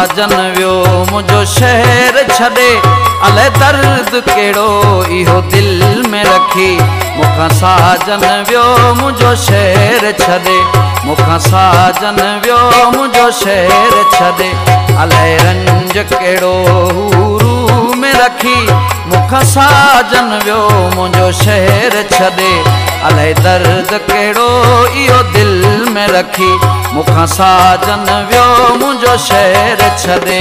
साजन वियो मुझो शहर छदे अले दर्द केड़ो इहो दिल में रखी मुखा साजन वियो मुझो शहर छदे मुखा साजन वियो मुझो शहर छदे अले रंज केड़ो हूरू में रखी मुखा साजन वियो मुझो शहर छदे अले दर्द केड़ो इहो दिल में रखी मुखा साजन वियो मुझो शहर छदे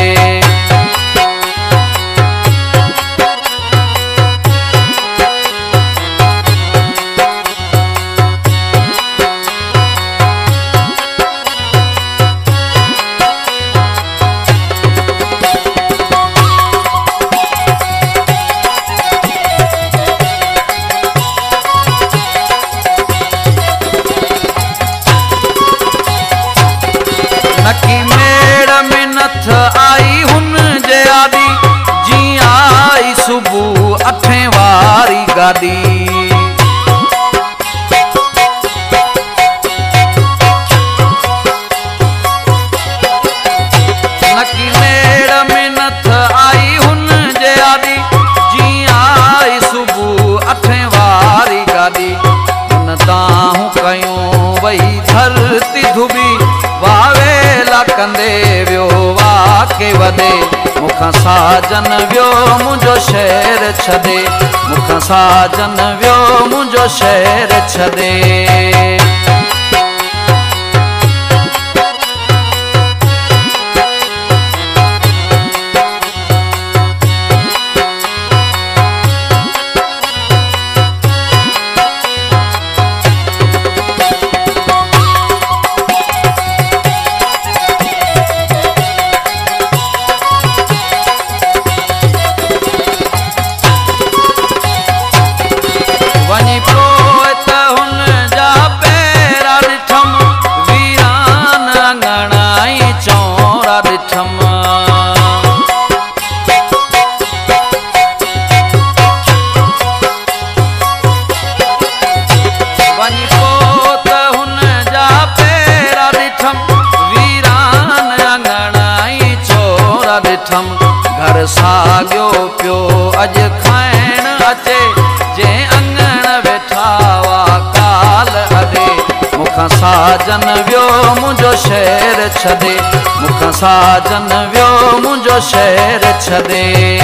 नकी मेड़ में नथ आई हुन जे आदी जी आई सुबह 8 वारी गादी नकी मेड़ में नथ आई हुन जे आदी जी आई सुबह 8 वारी गादी हुन ताहूं कयूं वही धरती धुबी वावेला कंदे वियो वाके वदे मुखा साजन वियो मुझो शहर छदे मुखा साजन वियो मुझो शहर छदे घर साॻियो पियो अॼु खाइण अचे जे अंगण वेठा वा काल अॾे मुखा साजन वियो मुझो शहर छदे मुखा साजन वियो मुझो शहर छदे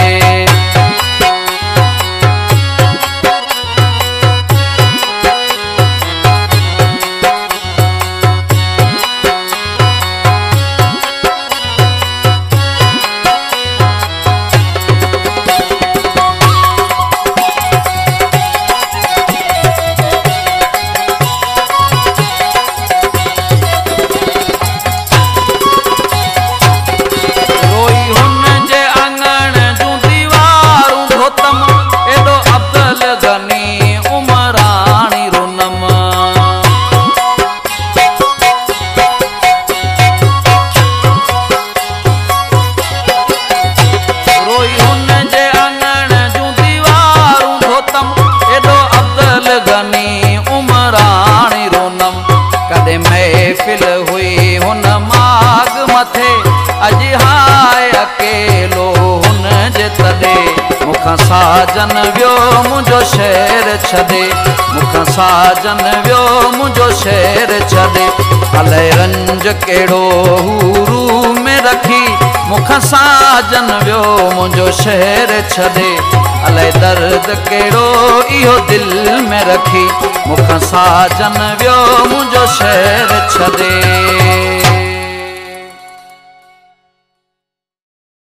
महफिल हुई हुन माग मथे अज हाय अकेलो हुन जे तदे मुखा साजन वियो मुझो शहर छदे मुखा साजन वियो मुझो शहर छदे अले रंज केड़ो हूरू में रखी मुखा साजन वियो मुझो शहर छदे अले दर्द केड़ो इहो दिल में रखी मुखा साजन वियो मुझो शहर छदे।